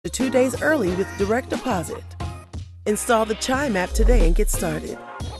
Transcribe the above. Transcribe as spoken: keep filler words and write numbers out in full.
two days early with direct deposit. Install the Chime app today and get started.